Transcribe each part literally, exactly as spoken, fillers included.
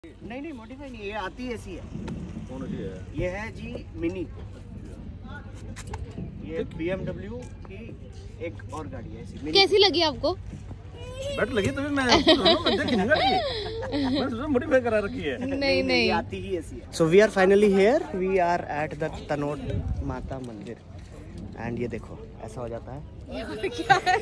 नहीं नहीं मॉडिफाई नहीं, ये आती ऐसी है। कौन सी है? ये है जी मिनी। ये बी एम डब्ल्यू की एक और गाड़ी है ऐसी मिनी। कैसी लगी आपको? बैठ लगी तो मैं देखी नहीं गाड़ी, मैं सोचा मॉडिफाई करा रखी है। नहीं नहीं, आती ही ऐसी है। So we are finally here, we are at the Tanot Mata Mandir and ये देखो ऐसा हो जाता है। क्या है?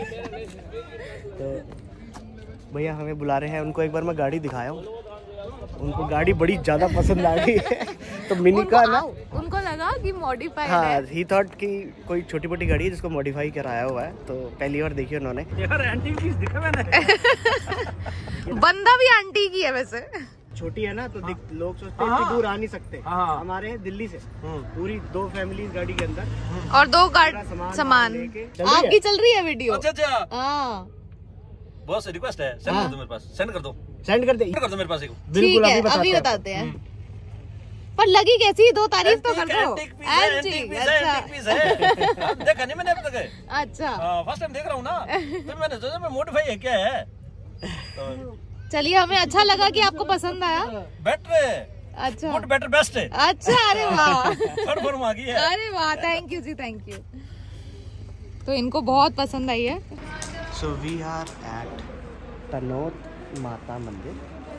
तो भैया हमें बुला रहे हैं, उनको एक बार मैं गाड़ी दिखाया हूँ, उनको गाड़ी बड़ी ज्यादा पसंद आ गई है। तो मिनी का ना उनको लगा कि मॉडिफाइड हाँ, है। ही थॉट कि कोई छोटी मोटी गाड़ी है जिसको मॉडिफाई कराया हुआ है। तो पहली बार देखी उन्होंने। यार एंटीक पीस दिखा मैंने। बंदा भी आंटी की है वैसे। छोटी है ना तो हाँ। लोग सोचते हैं कि दूर आ नहीं सकते। हाँ। हमारे दिल्ली से पूरी दो फैमिली गाड़ी के अंदर और दो गाड़ी सामान, सामान। आपकी चल रही है वीडियो? अच्छा अच्छा हाँ बॉस रिक्वेस्ट है, सेंड कर दो मेरे पास, सेंड कर दो सेंड कर दे कर दो मेरे पास एक। बिल्कुल अभी बताते, अभी बताते हैं। पर लगी कैसी? दो तारीफ तो कर दो। एंटीक पीस है, देखा नहीं मैंने अब तक। अच्छा फर्स्ट टाइम देख रहा हूँ ना, फिर मैंने सोचा मैं मॉडिफाई है क्या है। चलिए, हमें अच्छा लगा कि आपको पसंद आया। बेटर अच्छा गुड बेटर बेस्ट है। अच्छा, अरे वाह, थर्ड फॉर्म आ गई है। अरे वाह, थैंक यू जी, थैंक यू। तो इनको बहुत पसंद आई है। So we are at Tanot Mata Mandir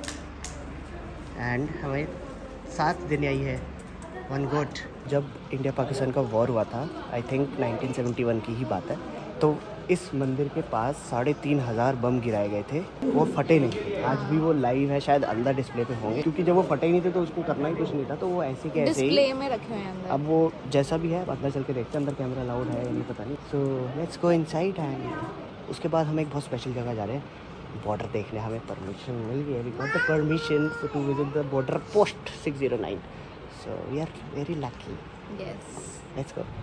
and हमें सात दिन आई है वन गोट। जब इंडिया पाकिस्तान का वॉर हुआ था, I think nineteen seventy one की ही बात है, तो इस मंदिर के पास साढ़े तीन हज़ार बम गिराए गए थे। वो फटे नहीं, आज भी वो लाइव है, शायद अंदर डिस्प्ले पे होंगे, क्योंकि जब वो फटे ही नहीं थे तो उसको करना ही कुछ नहीं था, तो वो ऐसे के ऐसे डिस्प्ले में रखे हुए हैं अंदर। अब वो जैसा भी है अंदर चल के देखते हैं, अंदर कैमरा अलाउड है या नहीं पता नहीं। So let's go inside and उसके बाद हम एक बहुत स्पेशल जगह जा रहे हैं, बॉर्डर देखने। हमें परमिशन मिल गई है, we got the permission to visit the border post six zero nine. So we are very lucky. Yes, let's go.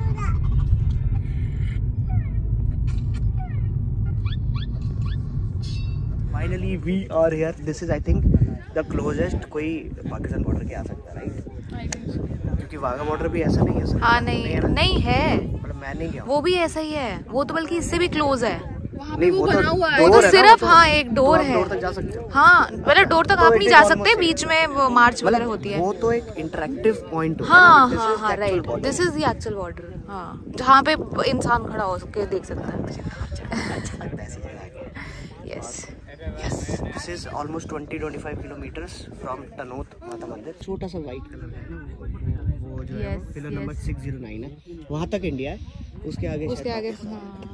Finally we are here. This is I think the closest कोई Pakistan border के आ सकता है, right? क्योंकि Wagah border भी ऐसा नहीं है। हाँ नहीं नहीं है, मतलब मैं नहीं गया, वो भी ऐसा ही है। वो तो बल्कि इससे भी क्लोज है। नहीं वो तो वो तो सिर्फ हाँ एक डोर है। डोर तक जा सकते हो। हाँ मतलब डोर तक आप नहीं जा सकते, बीच में वो मार्च वगैरह होती है। वो तो एक इंटरेक्टिव पॉइंट होता है। हाँ हाँ हाँ right, this is the actual border. हाँ, जहाँ पे इंसान खड़ा हो के देख सकता है। अच्छा लगता है ऐसी जगह। Yes yes, this is almost twenty twenty five kilometres from Tanot Mata Mandir. छोटा सा वाइट कलर है ना, वो जो है pillar number six zero nine है, वहाँ तक इंडिया है। उसके आगे उसके आगे हाँ।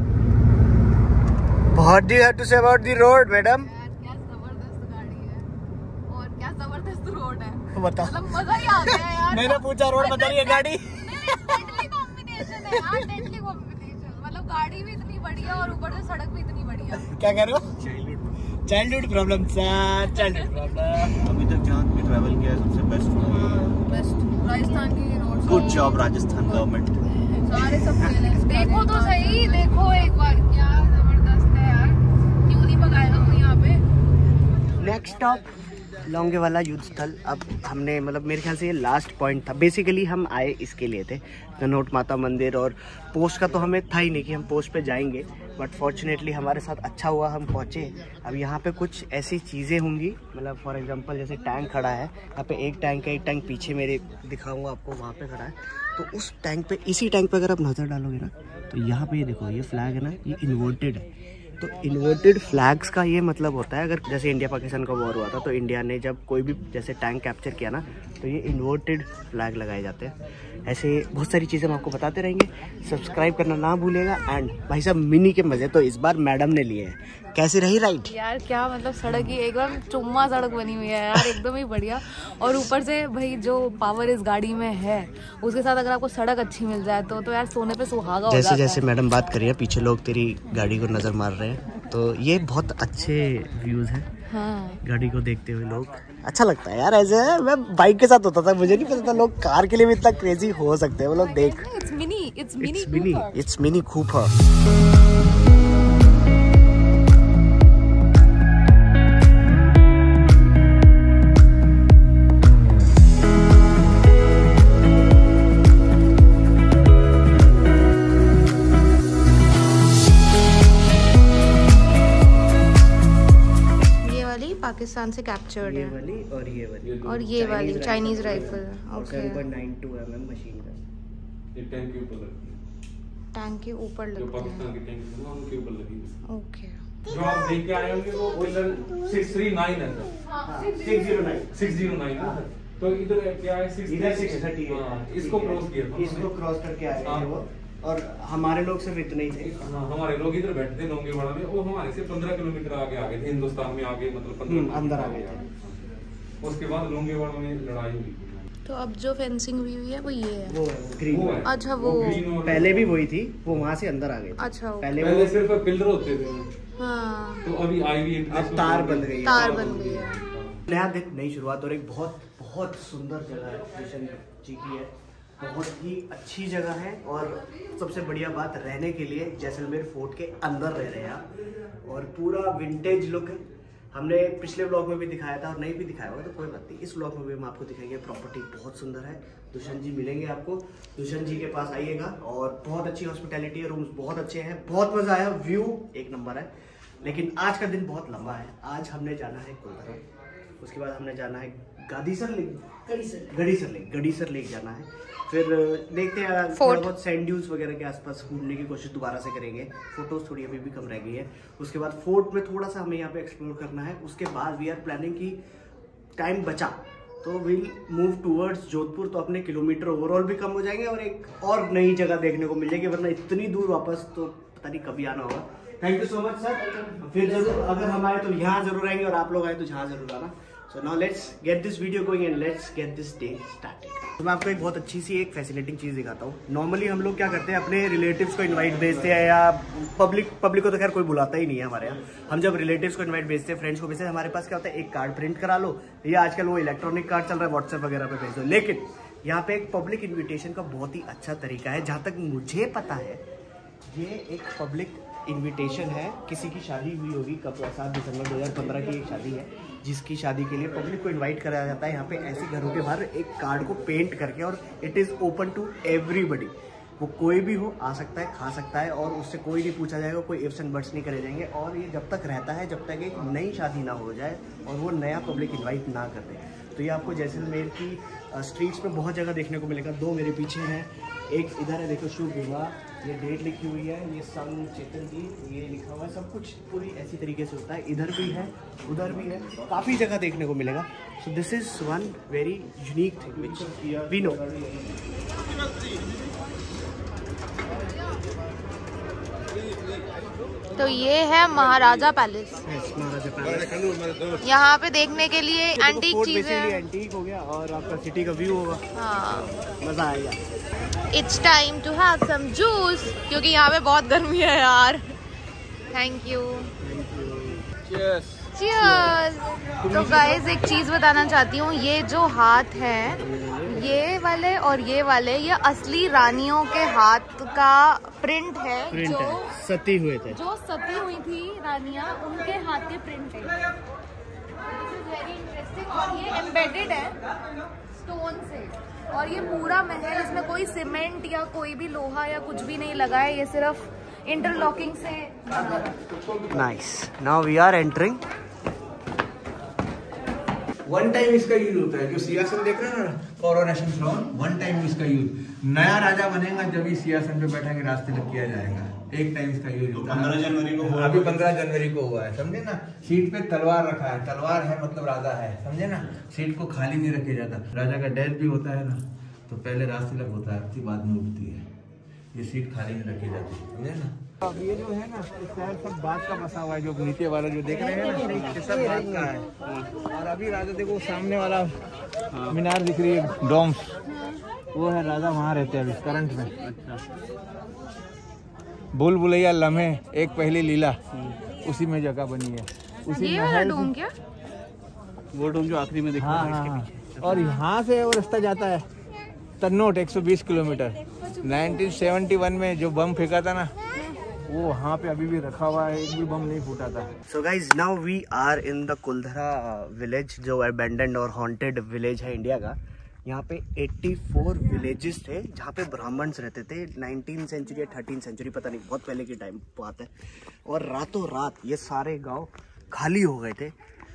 What do you have to say about the road, madam? क्या जबरदस्त गाड़ी है और क्या जबरदस्त रोड है। बता। मतलब मजा ही आ गया यार। मैंने पूछा रोड बता रही है गाड़ी। डेडली कॉम्बिनेशन है यार, डेडली कॉम्बिनेशन। मतलब गाड़ी भी इतनी बढ़िया और ऊपर से सड़क भी इतनी बढ़िया। क्या कह रहे हो? Childhood problem sir, childhood problem. अभी तक जहाँ भी ट्रैवल किया है सबसे बेस्ट बेस्ट राजस्थान की road. Good job Rajasthan government. सारे सब फेल हैं। देखो तो सही, देखो एक बार, क्या जबरदस्त है यार। क्यों नहीं भगाएगा कोई यहाँ पे। नेक्स्ट स्टॉप लौंगे वाला युद्ध स्थल। अब हमने मतलब मेरे ख्याल से ये लास्ट पॉइंट था। बेसिकली हम आए इसके लिए थे, तनोट माता मंदिर, और पोस्ट का तो हमें था ही नहीं कि हम पोस्ट पे जाएंगे, बट फॉर्चुनेटली हमारे साथ अच्छा हुआ, हम पहुँचे। अब यहाँ पे कुछ ऐसी चीज़ें होंगी, मतलब फॉर एग्जांपल जैसे टैंक खड़ा है यहाँ पे, एक टैंक है, एक टैंक पीछे मेरे दिखाऊंगा आपको, वहाँ पे खड़ा है। तो उस टैंक पे, इसी टैंक पे अगर आप नज़र डालोगे ना, तो यहाँ पे ये देखो, ये फ्लैग है ना, ये इन्वर्टेड है। तो इन्वर्टेड फ्लैग्स का ये मतलब होता है, अगर जैसे इंडिया पाकिस्तान का वॉर हुआ था तो इंडिया ने जब कोई भी जैसे टैंक कैप्चर किया ना, तो ये इन्वर्टेड फ्लैग लगाए जाते हैं। ऐसे बहुत सारी चीज़ें हम आपको बताते रहेंगे। सब्सक्राइब करना ना भूलेगा। एंड भाई साहब मिनी के मज़े तो इस बार मैडम ने लिए हैं। कैसी रही राइड? यार क्या मतलब, सड़क ही एकदम चुम्मा सड़क बनी हुई है यार, एकदम ही बढ़िया। और ऊपर से भाई जो पावर इस गाड़ी में है, उसके साथ अगर आपको सड़क अच्छी मिल जाए तो तो यार सोने पे सुहागा हो जाता है। जैसे जैसे मैडम बात करिए, पीछे लोग तेरी गाड़ी को नज़र मार रहे हैं, तो ये बहुत अच्छे व्यूज़ हैं। हाँ, गाड़ी को देखते हुए लोग, अच्छा लगता है यार। ऐसे मैं बाइक के साथ होता था, मुझे नहीं पता था लोग कार के लिए भी इतना क्रेजी हो सकते हैं। वो लोग देख, it's Mini it's Mini it's Mini it's Mini Cooper. ध्यान से कैप्चर्ड ये है। वाली और ये वाली और ये वाली Chinese rifle. Okay. Seven point nine two M M machine gun. ये टैंक के ऊपर लगती है, टैंक के ऊपर जो लगते पाकिस्तान हैं। के टैंक है ना उनके ऊपर लगी है। ओके। जो आप देख के आए होंगे वो पिलर सिक्स थ्री नाइन है sir, six zero nine six zero nine है। तो इधर क्या है सिक्स इधर सिक्स थर्टी है। हाँ, इसको क्रॉस किया था इसको क्रॉस करके आए थे हाँ। वो, और हमारे लोग सिर्फ इतने ही थे। हाँ, हमारे लोग इधर बैठते थे लोंगेवाड़ा में, वो हमारे से पंद्रह किलोमीटर आगे आ गए थे, हिंदुस्तान में आगे मतलब हम्म, पंद्रह अंदर आ गए थे। उसके बाद लोंगेवाड़ा में लड़ाई हुई। तो अब जो फेंसिंग हुई हुई है वो ये है। वो है वो ग्रीन। वो है। अच्छा, वो ग्रीन और पहले भी वही थी, वो वहाँ से अंदर आ गए थे। अच्छा, ओके। पहले पहले वो सिर्फ पिलर होते थे, हाँ, तो अभी आईवी अब तार बन गई है। तार बन गई है। नया दिन, नई शुरुआत, और एक बहुत बहुत सुंदर जगह है, किशन जी की है। बहुत ही अच्छी जगह है, और सबसे बढ़िया बात, रहने के लिए जैसलमेर फोर्ट के अंदर रह रहे हैं आप, और पूरा विंटेज लुक है। हमने पिछले ब्लॉग में भी दिखाया था और नहीं भी दिखाया होगा तो कोई बात नहीं, इस ब्लॉग में भी हम आपको दिखाएंगे। प्रॉपर्टी बहुत सुंदर है। दुष्यंत जी मिलेंगे आपको, दुष्यंत जी के पास आइएगा, और बहुत अच्छी हॉस्पिटैलिटी है, रूम्स बहुत अच्छे हैं, बहुत मजा आया, व्यू एक नंबर है। लेकिन आज का दिन बहुत लंबा है। आज हमने जाना है कोलधरा, उसके बाद हमने जाना है Gadisar lake, Gadisar lake, Gadisar lake जाना है। फिर देखते हैं, थोड़ा बहुत सैंड ड्यून्स वगैरह के आसपास घूमने की कोशिश दोबारा से करेंगे। फोटोज थोड़ी अभी भी कम रह गई है। उसके बाद फोर्ट में थोड़ा सा हमें यहाँ पे एक्सप्लोर करना है। उसके बाद वी आर प्लानिंग की टाइम बचा तो विल मूव टूवर्ड्स जोधपुर, तो अपने किलोमीटर ओवरऑल भी कम हो जाएंगे और एक और नई जगह देखने को मिल जाएगी, वरना इतनी दूर वापस तो पता नहीं कभी आना होगा। Thank you so much sir. फिर जरूर अगर हम आए तो यहाँ जरूर आएंगे, और आप लोग आए तो यहाँ जरूर आना। So now let's get this video going and let's get this day started. तो मैं आपको एक बहुत अच्छी सी एक फैसिनेटिंग चीज़ दिखाता हूँ। नॉर्मली हम लोग क्या करते हैं, अपने रिलेटिव्स को इनवाइट भेजते हैं, या पब्लिक पब्लिक को तो खैर कोई बुलाता ही नहीं है हमारे यहाँ। हम जब रिलेटिव्स को इनवाइट भेजते हैं, फ्रेंड्स को भेजते हैं, हमारे पास क्या होता है, एक कार्ड प्रिंट करा लो, या आजकल वो इलेक्ट्रॉनिक कार्ड चल रहा है, व्हाट्सएप वगैरह पे भेज दो। लेकिन यहाँ पे एक पब्लिक इन्विटेशन का बहुत ही अच्छा तरीका है। जहाँ तक मुझे पता है, ये एक पब्लिक इनविटेशन है। किसी की शादी हुई होगी, कब, सात दिसंबर दो हज़ार पंद्रह की एक शादी है, जिसकी शादी के लिए पब्लिक को इनवाइट कराया जाता है। यहाँ पे ऐसे घरों के बाहर एक कार्ड को पेंट करके, और it is open to everybody. वो कोई भी हो, आ सकता है, खा सकता है, और उससे कोई नहीं पूछा जाएगा, कोई इफ्स एंड बट्स नहीं करे जाएंगे। और ये जब तक रहता है, जब तक एक नई शादी ना हो जाए और वो नया पब्लिक इन्वाइट ना कर दे। तो ये आपको जैसलमेर की स्ट्रीट्स में बहुत जगह देखने को मिलेगा। दो मेरे पीछे हैं, एक इधर है, देखो, शुभ विवाह, ये डेट लिखी हुई है, ये संग चेतन की, ये लिखा हुआ है, सब कुछ पूरी ऐसी तरीके से होता है। इधर भी है, उधर भी है, काफ़ी जगह देखने को मिलेगा। So this is one very unique thing which we know. तो ये है Maharaja palace. yes, Maharaja palace. यहाँ पे देखने के लिए एंटीक चीजें, एंटीक हो गया, और आपका सिटी का व्यू होगा। हाँ, मजा आएगा। It's time to have some juice, क्योंकि यहाँ पे बहुत गर्मी है यार। Thank you. चीयर्स। तो गाइस, एक चीज बताना चाहती हूँ, ये जो हाथ है, ये वाले और ये वाले, ये असली रानियों के हाथ का प्रिंट है, प्रिंट जो है, सती हुए थे, जो सती हुई थी रानियां, उनके हाथ के प्रिंट है। Very interesting. और ये एम्बेडेड है स्टोन से, और ये पूरा महल, इसमें कोई सीमेंट या कोई भी लोहा या कुछ भी नहीं लगा है, ये सिर्फ इंटरलॉकिंग से बना है। Nice. Now we are entering. One time इसका यूज होता है, जो सिंहासन देख रहे हैं ना, कोरोनेशन थ्रोन, वन टाइम इसका यूज। नया राजा बनेगा जब इस सिंहासन पे बैठा के रास्ते तक किया जाएगा, एक टाइम इसका यूज होता है। पंद्रह जनवरी को, अभी पंद्रह जनवरी को हुआ है, समझे ना। सीट पे तलवार रखा है, तलवार है मतलब राजा है, समझे ना। सीट को खाली नहीं रखे जाता। राजा का डेथ भी होता है ना, तो पहले रास्ते तक होता है, फिर बाद में उठती है, ये सीट खाली नहीं रखी जाती, समझे ना। अब ये जो है ना, इस शहर सब बात का बसा हुआ है, जो नीचे वाला जो देख रहे हैं ना, ये सब बात का है। और अभी राजा देखो, सामने वाला मीनार दिख रही है, डोम्स, वो है राजा, वहाँ रहते हैं अभी करंट में। अच्छा। भूल भुलैया लम्हे एक पहली लीला, उसी में जगह बनी है। उसी ये वाला डोम क्या? वो डोम जो आखिरी में दिख रहा है, हाँ, इसके हाँ, पीछे। और यहाँ से वो रास्ता जाता है तन्नोट, एक सौ बीस किलोमीटर। उन्नीस सौ इकहत्तर में जो बम फेंका था ना, वो वहाँ पे अभी भी रखा हुआ है, एक भी बम नहीं फूटा था। So guys, now we are in the Kuldhara village, जो अबैंडन्ड और हॉन्टेड विलेज है इंडिया का। यहाँ पे चौरासी विलेजेस थे जहाँ पे ब्राह्मण्स रहते थे। नाइनटीन सेंचुरी या थर्टीन सेंचुरी, पता नहीं, बहुत पहले की टाइम बात है। और रातों रात ये सारे गांव खाली हो गए थे।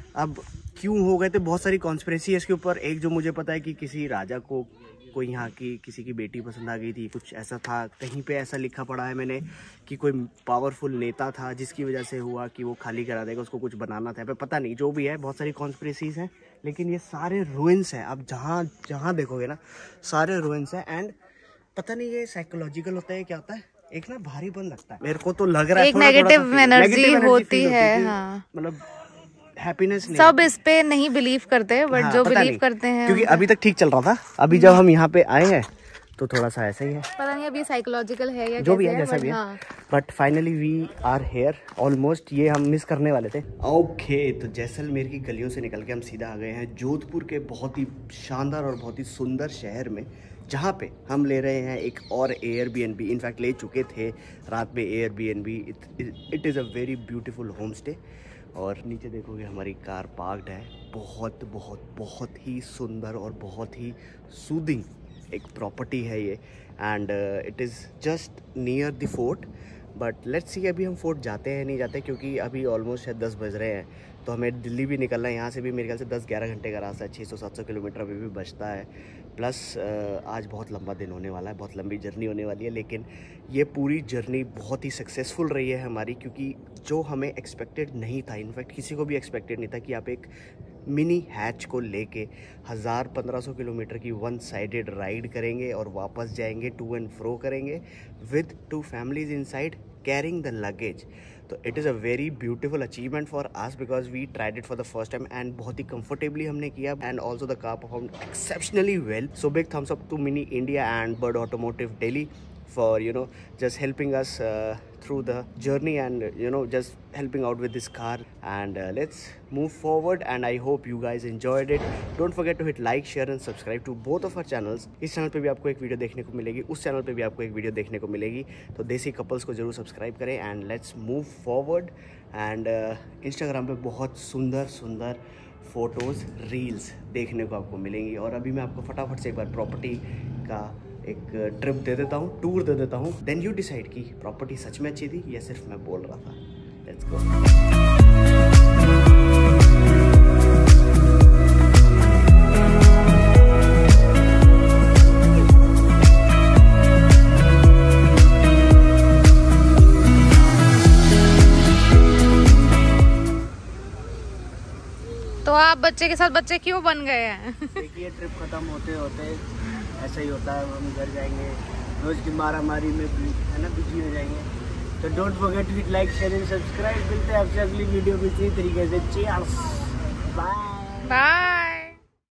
अब क्यों हो गए थे, बहुत सारी कॉन्स्पिरेसी है इसके ऊपर। एक जो मुझे पता है कि किसी राजा को कोई यहाँ की किसी की बेटी पसंद आ गई थी, कुछ ऐसा था, कहीं पे ऐसा लिखा पड़ा है मैंने कि कोई पावरफुल नेता था जिसकी वजह से हुआ कि वो खाली करा देगा, उसको कुछ बनाना था, पता नहीं, जो भी है बहुत सारी कॉन्स्पिरेसीज हैं। लेकिन ये सारे रूइंस हैं, अब जहाँ जहाँ देखोगे ना सारे रूइंस हैं। एंड पता नहीं ये साइकोलॉजिकल होता है क्या होता है, एक ना भारी बन लगता है मेरे को तो लग रहा है, एक नेगेटिव एनर्जी होती है, हाँ। मतलब हैप्पीनेस नहीं, सब इस पे नहीं बिलीव करते, बट हाँ, जो बिलीव करते हैं, क्योंकि अभी तक ठीक चल रहा था, अभी जब हम यहाँ पे आए हैं तो थोड़ा सा ऐसा ही है, पता नहीं अभी साइकोलॉजिकल है या जो भी है, है, जैसा भी हाँ। है। But finally we are here almost, ये हम मिस करने वाले थे। ओके, तो जैसलमेर की गलियों से निकल के हम सीधा आ गए हैं जोधपुर के बहुत ही शानदार और बहुत ही सुंदर शहर में, जहाँ पे हम ले रहे हैं एक और एयरबीएनबी। इनफैक्ट ले चुके थे रात में Airbnb. It is a very beautiful home stay. और नीचे देखोगे हमारी कार पार्क्ड है, बहुत बहुत बहुत ही सुंदर और बहुत ही सूदिंग एक प्रॉपर्टी है ये। And it is just near the fort. But let's see अभी हम फोर्ट जाते हैं नहीं जाते, क्योंकि अभी ऑलमोस्ट शायद दस बज रहे हैं, तो हमें दिल्ली भी निकलना है। यहाँ से भी मेरे ख्याल से दस ग्यारह घंटे का रास्ता है, छः सौ सात सौ किलोमीटर अभी भी बचता है। प्लस आज बहुत लंबा दिन होने वाला है, बहुत लंबी जर्नी होने वाली है। लेकिन ये पूरी जर्नी बहुत ही सक्सेसफुल रही है हमारी, क्योंकि जो हमें एक्सपेक्टेड नहीं था, इनफैक्ट किसी को भी एक्सपेक्टेड नहीं था कि आप एक मिनी हैच को लेके हज़ार पंद्रह सौ किलोमीटर की वन साइडेड राइड करेंगे और वापस जाएंगे, टू एंड फ्रो करेंगे with two families inside carrying the luggage. तो it is a very beautiful achievement for us because we tried it for the first time and बहुत ही comfortably हमने किया। And also the car performed exceptionally well. So big thumbs up to Mini India and Bird automotive Delhi for you know just helping us uh, through the journey and you know just helping out with this car. And uh, let's move forward and I hope you guys enjoyed it. Don't forget to hit like, share and subscribe to both of our channels. इस channel पे भी आपको एक video देखने को मिलेगी, उस channel पे भी आपको एक वीडियो देखने को मिलेगी, तो देसी कपल्स को जरूर सब्सक्राइब करें। And let's move forward. And Instagram पे बहुत सुंदर सुंदर फोटोज़ रील्स देखने को आपको मिलेंगी। और अभी मैं आपको फटाफट से एक बार प्रॉपर्टी का एक ट्रिप दे देता हूँ, टूर दे देता हूँ, देन यू डिसाइड कि प्रॉपर्टी सच में अच्छी थी या सिर्फ मैं बोल रहा था। Let's go. तो आप बच्चे के साथ बच्चे क्यों बन गए हैं? देखिए ट्रिप खत्म होते होते ऐसा ही होता है, हम घर जाएंगे, रोज की मारा मारी में है ना बिजी हो जाएंगे। तो don't forget to hit like, share and subscribe. मिलते हैं आपसे अगली वीडियो में इसी तरीके से। Cheers, bye bye.